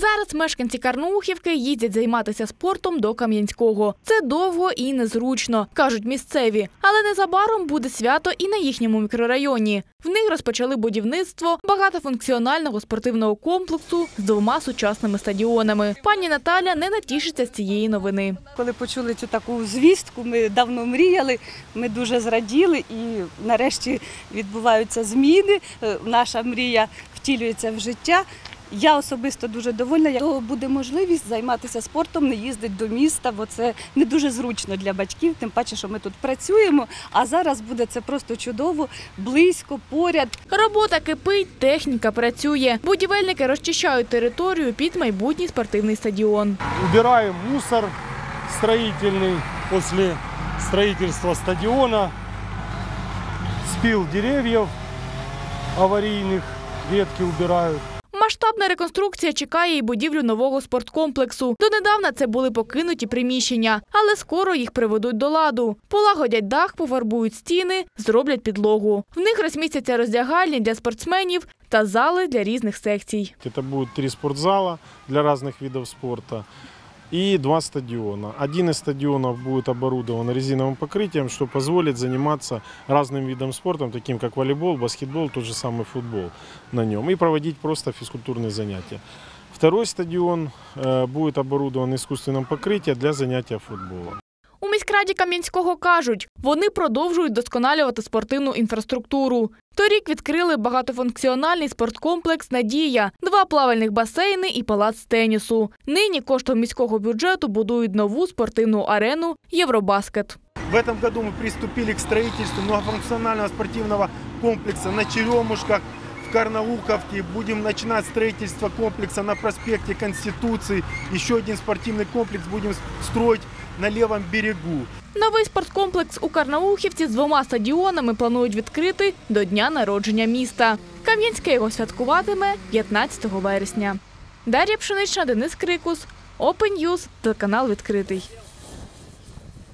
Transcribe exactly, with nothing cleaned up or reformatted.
Зараз мешканці Карнаухівки їздять займатися спортом до Кам'янського. Це довго і незручно, кажуть місцеві. Але незабаром буде свято і на їхньому мікрорайоні. В них розпочали будівництво багатофункціонального спортивного комплексу з двома сучасними стадіонами. Пані Наталя не натішиться з цієї новини. Коли почули цю таку звістку, ми давно мріяли, ми дуже зраділи і нарешті відбуваються зміни. Наша мрія втілюється в життя. Я особисто дуже довольна, що буде можливість займатися спортом, не їздити до міста, бо це не дуже зручно для батьків, тим паче, що ми тут працюємо, а зараз буде це просто чудово, близько, поряд. Робота кипить, техніка працює. Будівельники розчищають територію під майбутній спортивний стадіон. Убираємо мусор строїтельний після будівництва стадіону, спил дерев'їв аварійних, ветки убирають. Масштабна реконструкція чекає і будівлю нового спорткомплексу. Донедавна це були покинуті приміщення, але скоро їх приведуть до ладу. Полагодять дах, пофарбують стіни, зроблять підлогу. В них розмістяться роздягальні для спортсменів та зали для різних секцій. Це будуть три спортзали для різних видів спорту и два стадиона. Один из стадионов будет оборудован резиновым покрытием, что позволит заниматься разным видом спорта, таким как волейбол, баскетбол, тот же самый футбол на нем, и проводить просто физкультурные занятия. Второй стадион будет оборудован искусственным покрытием для занятия футболом. У міськраді Кам'янського кажуть, вони продовжують досконалювати спортивну інфраструктуру. Торік відкрили багатофункціональний спорткомплекс «Надія», два плавальних басейни і палац тенісу. Нині коштом міського бюджету будують нову спортивну арену «Євробаскет». В этом году мы приступили к строительству многофункционального спортивного комплекса на Черемушках, в Карнауховке. Будем начинать строительство комплекса на проспекте Конституции. Еще один спортивный комплекс будем строить на левом берегу. Новий спорткомплекс у Карнаухівці з двома стадіонами планують відкрити до дня народження міста. Кам'янське його святкуватиме п'ятнадцятого вересня. Дар'я Пшенична, Денис Крикус, Open News, телеканал «Відкритий».